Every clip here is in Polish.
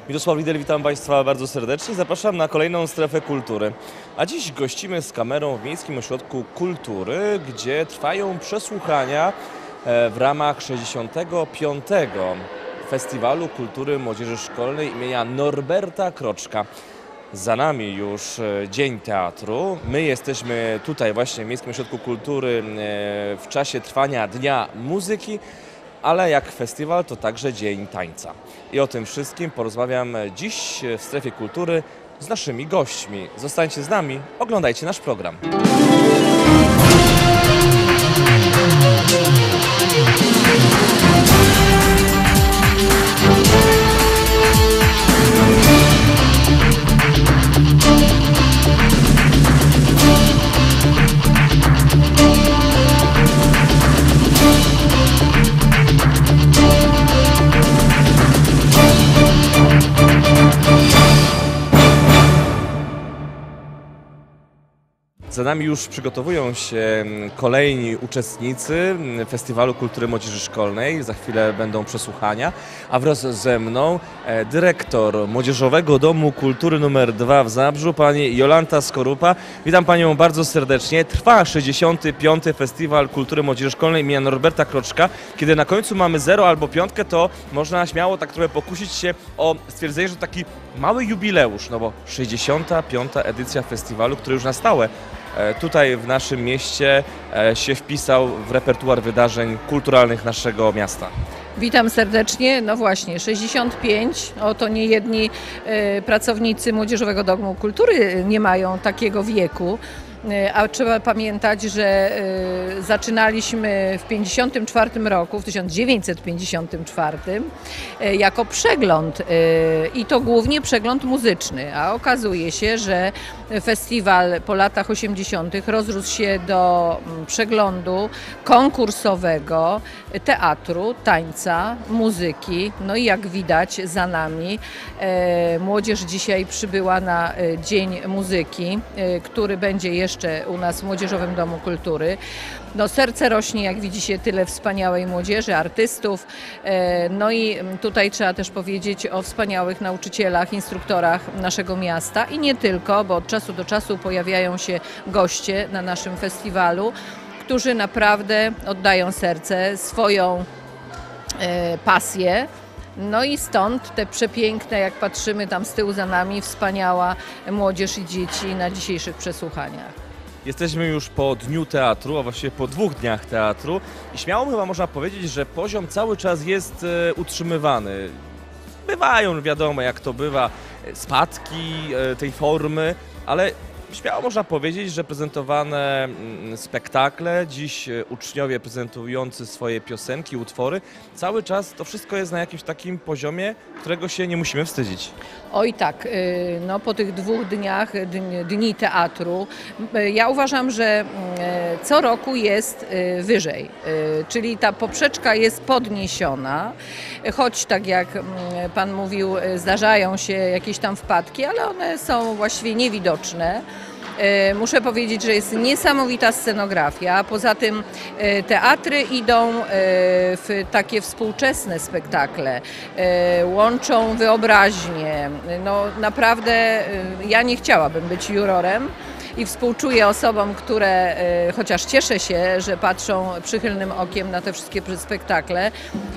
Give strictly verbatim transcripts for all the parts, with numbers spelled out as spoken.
Mirosław Lider, witam Państwa bardzo serdecznie. Zapraszam na kolejną strefę kultury. A dziś gościmy z kamerą w Miejskim Ośrodku Kultury, gdzie trwają przesłuchania w ramach sześćdziesiątego piątego Festiwalu Kultury Młodzieży Szkolnej imienia Norberta Kroczka. Za nami już Dzień Teatru. My jesteśmy tutaj właśnie w Miejskim Ośrodku Kultury w czasie trwania Dnia Muzyki, ale jak festiwal to także Dzień Tańca. I o tym wszystkim porozmawiam dziś w strefie kultury z naszymi gośćmi. Zostańcie z nami, oglądajcie nasz program. Za nami już przygotowują się kolejni uczestnicy Festiwalu Kultury Młodzieży Szkolnej. Za chwilę będą przesłuchania, a wraz ze mną dyrektor Młodzieżowego Domu Kultury numer dwa w Zabrzu, pani Jolanta Skorupa. Witam Panią bardzo serdecznie. Trwa sześćdziesiąty piąty Festiwal Kultury Młodzieży Szkolnej imienia Norberta Kroczka. Kiedy na końcu mamy zero albo piątkę, to można śmiało tak trochę pokusić się o stwierdzenie, że taki mały jubileusz, no bo sześćdziesiąta piąta edycja festiwalu, który już na stałe tutaj w naszym mieście się wpisał w repertuar wydarzeń kulturalnych naszego miasta. Witam serdecznie. No właśnie, sześćdziesiąt pięć, oto niejedni y, pracownicy Młodzieżowego Domu Kultury nie mają takiego wieku. A trzeba pamiętać, że y, zaczynaliśmy w pięćdziesiątym czwartym roku, w tysiąc dziewięćset pięćdziesiątym czwartym y, jako przegląd y, i to głównie przegląd muzyczny, a okazuje się, że festiwal po latach osiemdziesiątych rozrósł się do przeglądu konkursowego teatru, tańca, muzyki. No i jak widać za nami y, młodzież dzisiaj przybyła na y, Dzień Muzyki, y, który będzie jeszcze jeszcze u nas w Młodzieżowym Domu Kultury. No, serce rośnie, jak widzi się, tyle wspaniałej młodzieży, artystów. No i tutaj trzeba też powiedzieć o wspaniałych nauczycielach, instruktorach naszego miasta i nie tylko, bo od czasu do czasu pojawiają się goście na naszym festiwalu, którzy naprawdę oddają serce, swoją pasję. No i stąd te przepiękne, jak patrzymy tam z tyłu za nami, wspaniała młodzież i dzieci na dzisiejszych przesłuchaniach. Jesteśmy już po Dniu Teatru, a właściwie po dwóch dniach teatru i śmiało chyba można powiedzieć, że poziom cały czas jest e, utrzymywany. Bywają, wiadomo jak to bywa, spadki e, tej formy, ale śmiało można powiedzieć, że prezentowane spektakle, dziś uczniowie prezentujący swoje piosenki, utwory, cały czas to wszystko jest na jakimś takim poziomie, którego się nie musimy wstydzić. Oj tak, no po tych dwóch dniach, dni teatru, ja uważam, że co roku jest wyżej, czyli ta poprzeczka jest podniesiona, choć tak jak Pan mówił, zdarzają się jakieś tam wpadki, ale one są właściwie niewidoczne. Muszę powiedzieć, że jest niesamowita scenografia. Poza tym teatry idą w takie współczesne spektakle, łączą wyobraźnię. No naprawdę ja nie chciałabym być jurorem i współczuję osobom, które chociaż cieszę się, że patrzą przychylnym okiem na te wszystkie spektakle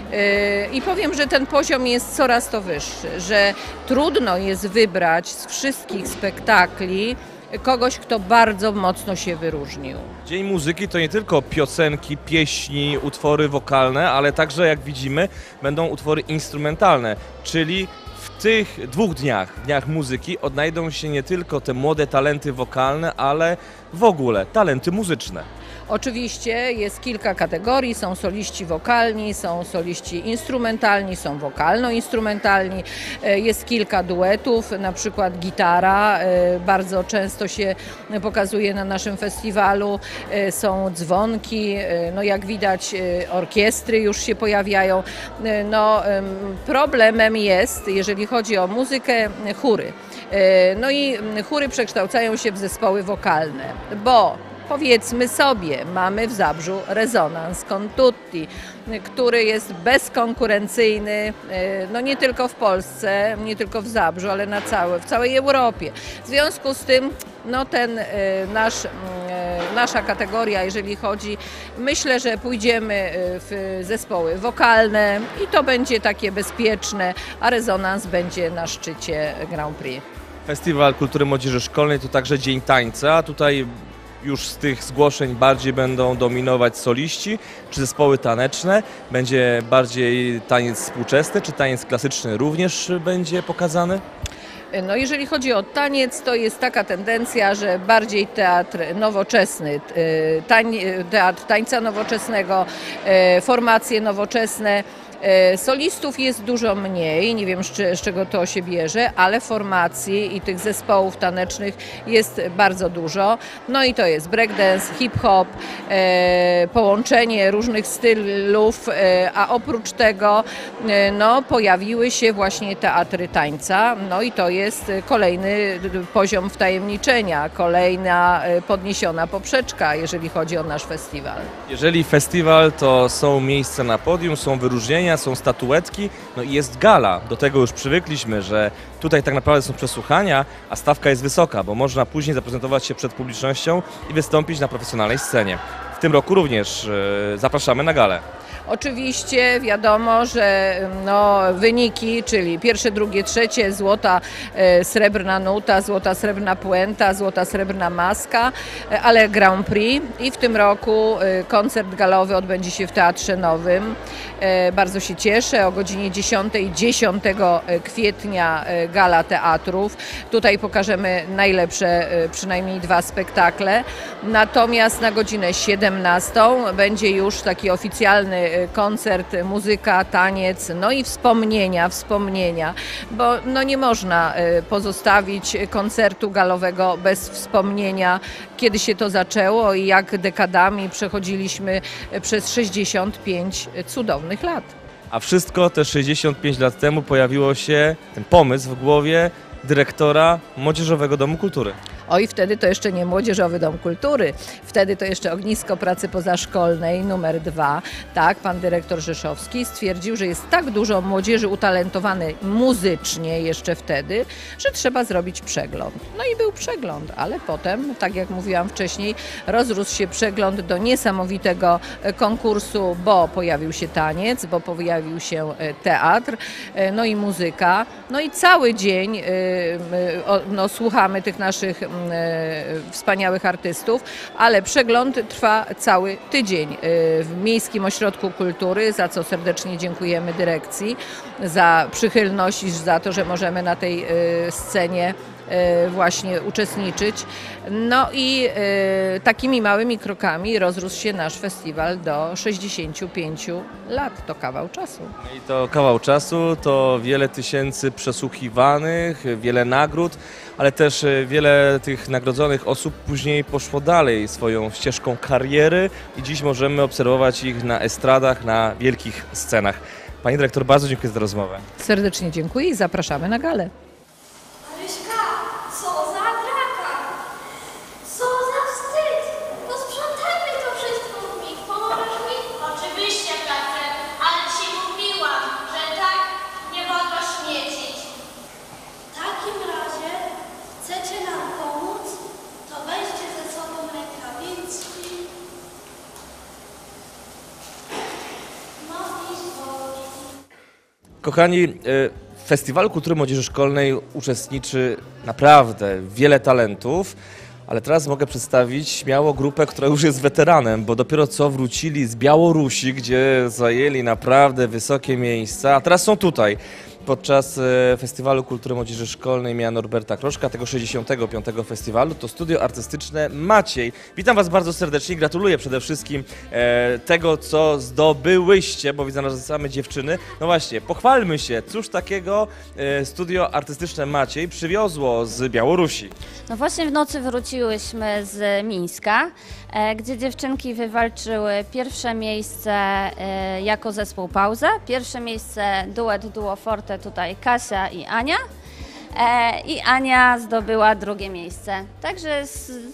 i powiem, że ten poziom jest coraz to wyższy, że trudno jest wybrać z wszystkich spektakli kogoś, kto bardzo mocno się wyróżnił. Dzień Muzyki to nie tylko piosenki, pieśni, utwory wokalne, ale także, jak widzimy, będą utwory instrumentalne, czyli w tych dwóch dniach, dniach muzyki, odnajdą się nie tylko te młode talenty wokalne, ale w ogóle talenty muzyczne. Oczywiście jest kilka kategorii, są soliści wokalni, są soliści instrumentalni, są wokalno-instrumentalni, jest kilka duetów, na przykład gitara, bardzo często się pokazuje na naszym festiwalu, są dzwonki, no jak widać orkiestry już się pojawiają. No, problemem jest, jeżeli chodzi o muzykę, chóry. No i chóry przekształcają się w zespoły wokalne, bo powiedzmy sobie, mamy w Zabrzu Rezonans con tutti, który jest bezkonkurencyjny, no nie tylko w Polsce, nie tylko w Zabrzu, ale na całe, w całej Europie. W związku z tym no ten nasz, nasza kategoria, jeżeli chodzi, myślę, że pójdziemy w zespoły wokalne i to będzie takie bezpieczne, a Rezonans będzie na szczycie Grand Prix. Festiwal Kultury Młodzieży Szkolnej to także Dzień Tańca, a tutaj już z tych zgłoszeń bardziej będą dominować soliści czy zespoły taneczne. Będzie bardziej taniec współczesny, czy taniec klasyczny również będzie pokazany? No jeżeli chodzi o taniec, to jest taka tendencja, że bardziej teatr nowoczesny, tań, teatr tańca nowoczesnego, formacje nowoczesne. Solistów jest dużo mniej, nie wiem z czego to się bierze, ale formacji i tych zespołów tanecznych jest bardzo dużo. No i to jest breakdance, hip-hop, e, połączenie różnych stylów, e, a oprócz tego e, no, pojawiły się właśnie teatry tańca. No i to jest kolejny poziom wtajemniczenia, kolejna podniesiona poprzeczka, jeżeli chodzi o nasz festiwal. Jeżeli festiwal, to są miejsca na podium, są wyróżnienia, są statuetki, no i jest gala. Do tego już przywykliśmy, że tutaj tak naprawdę są przesłuchania, a stawka jest wysoka, bo można później zaprezentować się przed publicznością i wystąpić na profesjonalnej scenie. W tym roku również yy, zapraszamy na galę. Oczywiście wiadomo, że no, wyniki, czyli pierwsze, drugie, trzecie, złota, e, srebrna nuta, złota, srebrna puenta, złota, srebrna maska, e, ale Grand Prix i w tym roku e, koncert galowy odbędzie się w Teatrze Nowym. E, bardzo się cieszę, o godzinie dziesiątej, dziesiątego kwietnia e, gala teatrów. Tutaj pokażemy najlepsze e, przynajmniej dwa spektakle. Natomiast na godzinę siedemnastą będzie już taki oficjalny koncert, muzyka, taniec, no i wspomnienia, wspomnienia, bo no nie można pozostawić koncertu galowego bez wspomnienia, kiedy się to zaczęło i jak dekadami przechodziliśmy przez sześćdziesiąt pięć cudownych lat. A wszystko te sześćdziesiąt pięć lat temu pojawiło się ten pomysł w głowie dyrektora Młodzieżowego Domu Kultury. Oj, wtedy to jeszcze nie Młodzieżowy Dom Kultury, wtedy to jeszcze Ognisko Pracy Pozaszkolnej numer dwa. Tak, pan dyrektor Rzeszowski stwierdził, że jest tak dużo młodzieży utalentowanej muzycznie jeszcze wtedy, że trzeba zrobić przegląd. No i był przegląd, ale potem, tak jak mówiłam wcześniej, rozrósł się przegląd do niesamowitego konkursu, bo pojawił się taniec, bo pojawił się teatr, no i muzyka, no i cały dzień no, słuchamy tych naszych wspaniałych artystów, ale przegląd trwa cały tydzień w Miejskim Ośrodku Kultury, za co serdecznie dziękujemy dyrekcji, za przychylność i za to, że możemy na tej scenie właśnie uczestniczyć. No i e, takimi małymi krokami rozrósł się nasz festiwal do sześćdziesięciu pięciu lat. To kawał czasu. I to kawał czasu, to wiele tysięcy przesłuchiwanych, wiele nagród, ale też wiele tych nagrodzonych osób później poszło dalej swoją ścieżką kariery i dziś możemy obserwować ich na estradach, na wielkich scenach. Pani dyrektor, bardzo dziękuję za rozmowę. Serdecznie dziękuję i zapraszamy na galę. Kochani, w Festiwalu Kultury Młodzieży Szkolnej uczestniczy naprawdę wiele talentów, ale teraz mogę przedstawić śmiało grupę, która już jest weteranem, bo dopiero co wrócili z Białorusi, gdzie zajęli naprawdę wysokie miejsca, a teraz są tutaj. Podczas Festiwalu Kultury Młodzieży Szkolnej imienia Norberta Kroszka, tego sześćdziesiątego piątego festiwalu, to studio artystyczne Maciej. Witam Was bardzo serdecznie i gratuluję przede wszystkim e, tego, co zdobyłyście, bo widzę, że same dziewczyny. No właśnie, pochwalmy się, cóż takiego e, studio artystyczne Maciej przywiozło z Białorusi? No właśnie w nocy wróciłyśmy z Mińska, e, gdzie dziewczynki wywalczyły pierwsze miejsce e, jako zespół Pauza, pierwsze miejsce duet duo forte tutaj Kasia i Ania e, i Ania zdobyła drugie miejsce. Także z,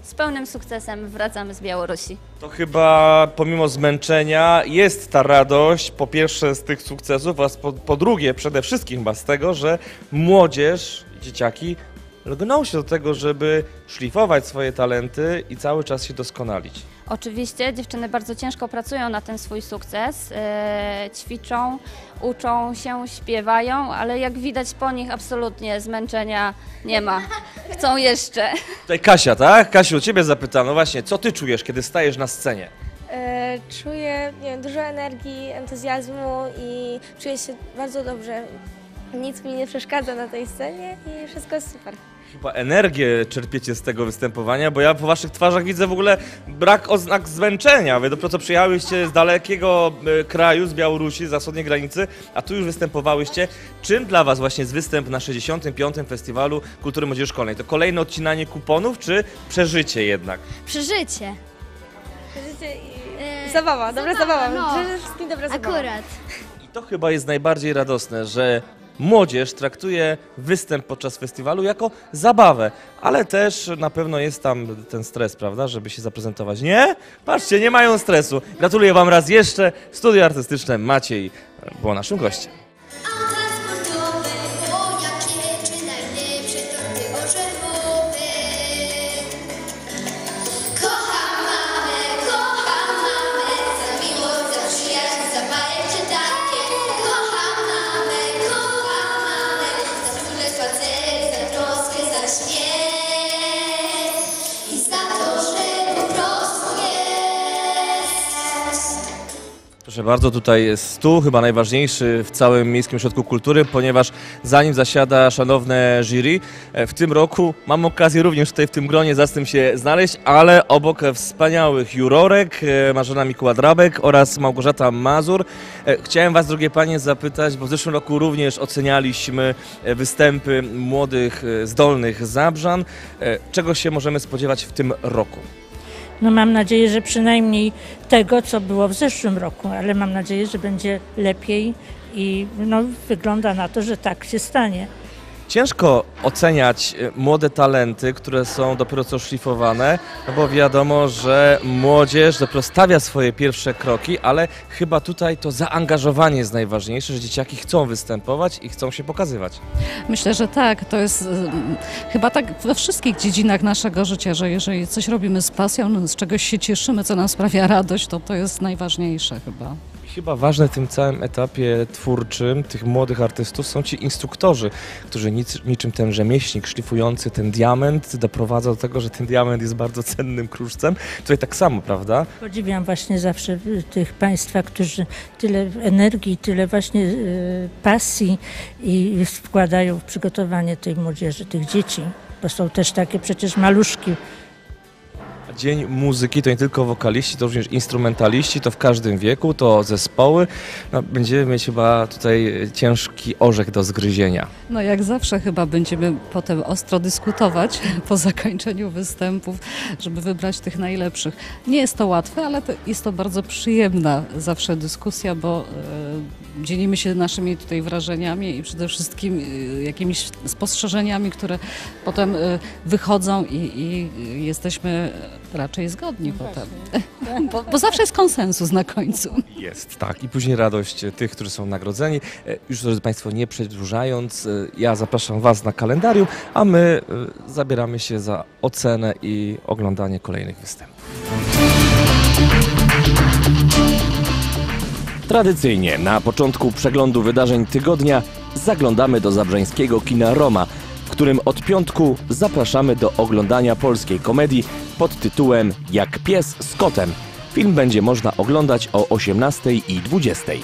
z pełnym sukcesem wracamy z Białorusi. To chyba pomimo zmęczenia jest ta radość, po pierwsze z tych sukcesów, a po, po drugie przede wszystkim chyba z tego, że młodzież, dzieciaki lgną się do tego, żeby szlifować swoje talenty i cały czas się doskonalić. Oczywiście dziewczyny bardzo ciężko pracują na ten swój sukces, e, ćwiczą, uczą się, śpiewają, ale jak widać po nich absolutnie zmęczenia nie ma. Chcą jeszcze. Tutaj Kasia, tak? Kasiu, ciebie zapytam, no właśnie, co ty czujesz, kiedy stajesz na scenie? E, Czuję, nie wiem, dużo energii, entuzjazmu i czuję się bardzo dobrze. Nic mi nie przeszkadza na tej scenie i wszystko jest super. Chyba energię czerpiecie z tego występowania, bo ja po waszych twarzach widzę w ogóle brak oznak zmęczenia. Wy dopiero co przyjechałyście z dalekiego e, kraju, z Białorusi, z zachodniej granicy, a tu już występowałyście. Czym dla was właśnie jest występ na sześćdziesiątym piątym Festiwalu Kultury Młodzieży Szkolnej? To kolejne odcinanie kuponów, czy przeżycie jednak? Przeżycie. Życie i E, zabawa, dobra zabawa, zabawa. no. Życzę wszystkim dobra zabawa. Akurat. I to chyba jest najbardziej radosne, że młodzież traktuje występ podczas festiwalu jako zabawę, ale też na pewno jest tam ten stres, prawda, żeby się zaprezentować. Nie? Patrzcie, nie mają stresu. Gratuluję wam raz jeszcze. Studio Artystyczne Maciej było naszym gościem. Auta sportowe, o jakie czy najlepsze torty orzechowe. Kocham mamę, kocham mamę, za miłość, za przyjaźń, za bajeczne takie. Kocham mamę, kocham mamę, za wspólne spacery, za troskę, za śmiech i za to, że po prostu jest. Proszę bardzo, tutaj jest stół, chyba najważniejszy w całym Miejskim Ośrodku Kultury, ponieważ za nim zasiada szanowne jury. W tym roku mam okazję również tutaj w tym gronie za tym się znaleźć, ale obok wspaniałych jurorek, Marzena Mikuła-Drabek oraz Małgorzata Mazur. Chciałem was, drogie panie, zapytać, bo w zeszłym roku również ocenialiśmy występy młodych, zdolnych Zabrzan. Czego się możemy spodziewać w tym roku? No mam nadzieję, że przynajmniej tego, co było w zeszłym roku, ale mam nadzieję, że będzie lepiej i no, wygląda na to, że tak się stanie. Ciężko oceniać e, młode talenty, które są dopiero co szlifowane, no bo wiadomo, że młodzież dopiero stawia swoje pierwsze kroki, ale chyba tutaj to zaangażowanie jest najważniejsze, że dzieciaki chcą występować i chcą się pokazywać. Myślę, że tak. To jest ym, chyba tak we wszystkich dziedzinach naszego życia, że jeżeli coś robimy z pasją, z czegoś się cieszymy, co nam sprawia radość, to to jest najważniejsze chyba. Chyba ważne w tym całym etapie twórczym tych młodych artystów są ci instruktorzy, którzy nic, niczym ten rzemieślnik szlifujący ten diament doprowadza do tego, że ten diament jest bardzo cennym kruszcem. Tutaj tak samo, prawda? Podziwiam właśnie zawsze tych państwa, którzy tyle energii, tyle właśnie y, pasji i wkładają w przygotowanie tej młodzieży, tych dzieci, bo są też takie przecież maluszki. Dzień muzyki to nie tylko wokaliści, to również instrumentaliści, to w każdym wieku, to zespoły. No, będziemy mieć chyba tutaj ciężki orzech do zgryzienia. No jak zawsze chyba będziemy potem ostro dyskutować po zakończeniu występów, żeby wybrać tych najlepszych. Nie jest to łatwe, ale to jest to bardzo przyjemna zawsze dyskusja, bo e, dzielimy się naszymi tutaj wrażeniami i przede wszystkim e, jakimiś spostrzeżeniami, które potem e, wychodzą i, i jesteśmy raczej zgodni potem. Bo, bo zawsze jest konsensus na końcu. Jest, tak. I później radość tych, którzy są nagrodzeni. E, Już, drodzy Państwo, nie przedłużając, e, ja zapraszam Was na kalendarium, a my e, zabieramy się za ocenę i oglądanie kolejnych występów. Tradycyjnie na początku przeglądu wydarzeń tygodnia zaglądamy do zabrzeńskiego kina Roma, w którym od piątku zapraszamy do oglądania polskiej komedii pod tytułem Jak pies z kotem. Film będzie można oglądać o osiemnastej i dwudziestej.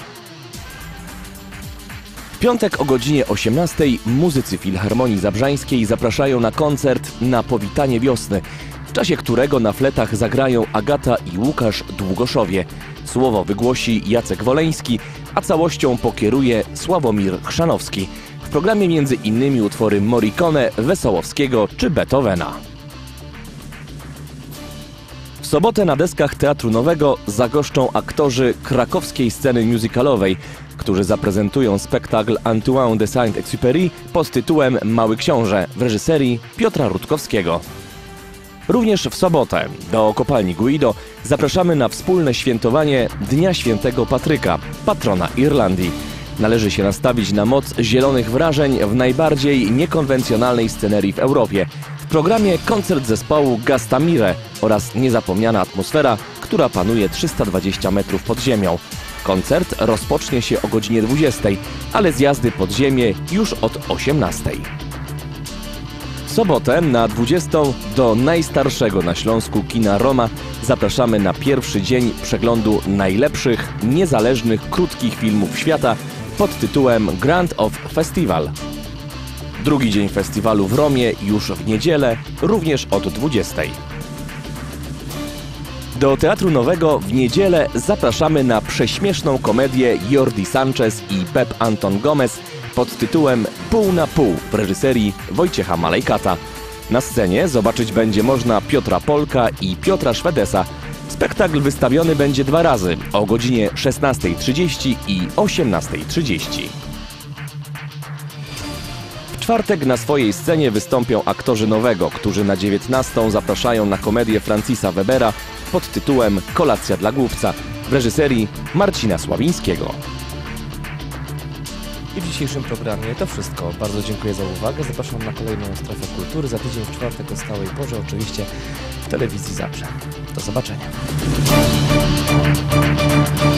W piątek o godzinie osiemnastej muzycy Filharmonii Zabrzańskiej zapraszają na koncert Na powitanie wiosny, w czasie którego na fletach zagrają Agata i Łukasz Długoszowie. Słowo wygłosi Jacek Woleński, a całością pokieruje Sławomir Chrzanowski. W programie między innymi utwory Morricone, Wesołowskiego czy Beethovena. W sobotę na deskach Teatru Nowego zagoszczą aktorzy krakowskiej sceny musicalowej, którzy zaprezentują spektakl Antoine de Saint-Exupéry pod tytułem Mały Książę w reżyserii Piotra Rutkowskiego. Również w sobotę do kopalni Guido zapraszamy na wspólne świętowanie Dnia Świętego Patryka, patrona Irlandii. Należy się nastawić na moc zielonych wrażeń w najbardziej niekonwencjonalnej scenerii w Europie. W programie koncert zespołu Gastamire oraz niezapomniana atmosfera, która panuje trzysta dwadzieścia metrów pod ziemią. Koncert rozpocznie się o godzinie dwudziestej, ale zjazdy pod ziemię już od osiemnastej. W sobotę na dwudziestą do najstarszego na Śląsku kina Roma zapraszamy na pierwszy dzień przeglądu najlepszych, niezależnych, krótkich filmów świata pod tytułem Grand of Festival. Drugi dzień festiwalu w Romie już w niedzielę, również od dwudziestej. Do Teatru Nowego w niedzielę zapraszamy na prześmieszną komedię Jordi Sanchez i Pep Anton Gomez pod tytułem Pół na pół w reżyserii Wojciecha Malejkata. Na scenie zobaczyć będzie można Piotra Polka i Piotra Szwedesa. Spektakl wystawiony będzie dwa razy, o godzinie szesnastej trzydzieści i osiemnastej trzydzieści. W czwartek na swojej scenie wystąpią aktorzy Nowego, którzy na dziewiętnastą zapraszają na komedię Francisa Webera pod tytułem Kolacja dla głupca w reżyserii Marcina Sławińskiego. I w dzisiejszym programie to wszystko. Bardzo dziękuję za uwagę. Zapraszam na kolejną Strefę Kultury. Za tydzień w czwartek o stałej porze, oczywiście w telewizji Zabrze. Do zobaczenia.